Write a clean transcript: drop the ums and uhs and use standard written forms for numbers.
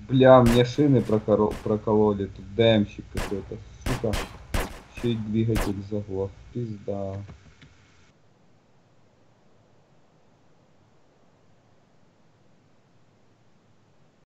Бля, мне шины прокололи. Тут ДМщик какой-то. Сука. Еще и двигатель заглох. Пизда.